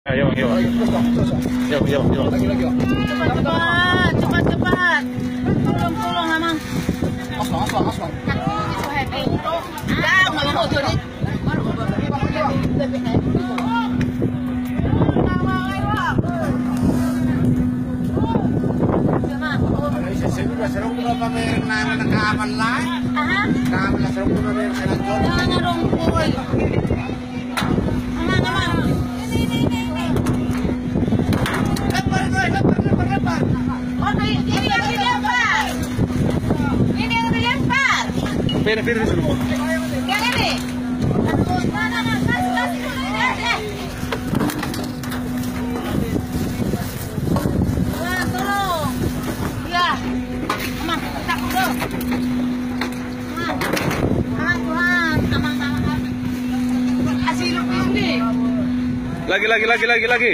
Ayo, ayo. Yuk, yuk, yuk. Lagi. Cepat. Tolong, Amang. Asbang. Pilih dulu. Yang ini. Wah, tolong. Ya. Amang, tak dulu. Amang. Kasih lu ini. Lagi.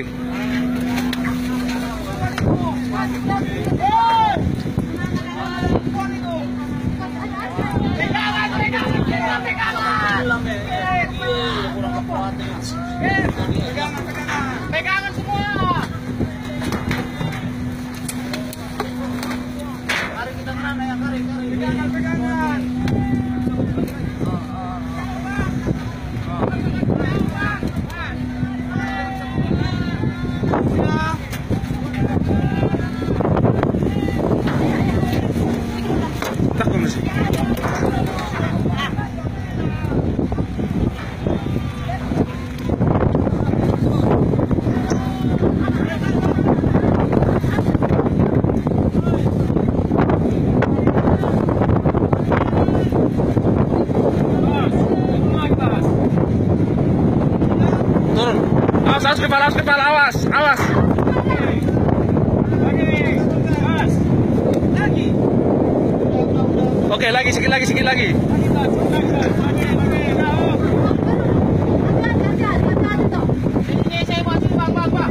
Pegangan semua. Kari kita mana ya, kari. Pegangan. Tak kondisi. Turun. Awas kepala, awas. Lagi. Oke, sedikit lagi. Ini saya masih bang.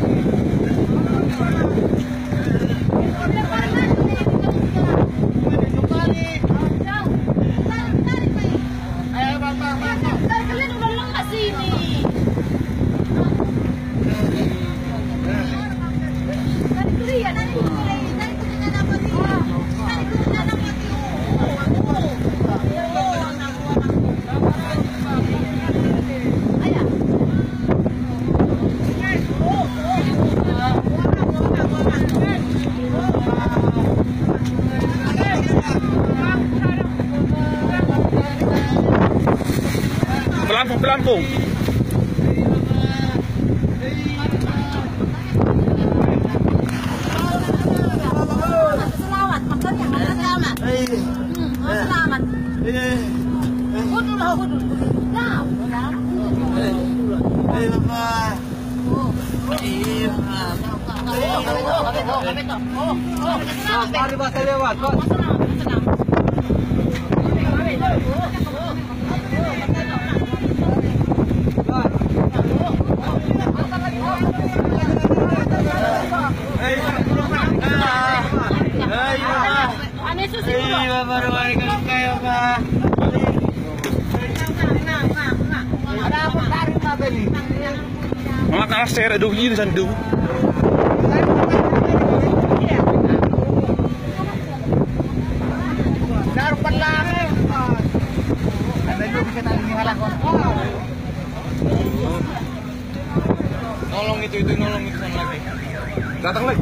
Ayo bang. Kalian udah lepas ini. Pelampung. Selamat. Mga kakasera doon yun sa doon. Naruh lang. Nolong itu lagi. Datang lagi.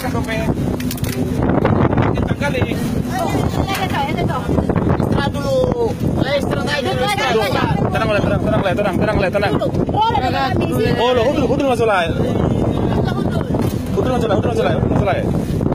dompet. Kencang kali. Istirahat dulu. Istirahat aja. Tenang. Oh, lo, udah masuk lah. Udah masuk lah.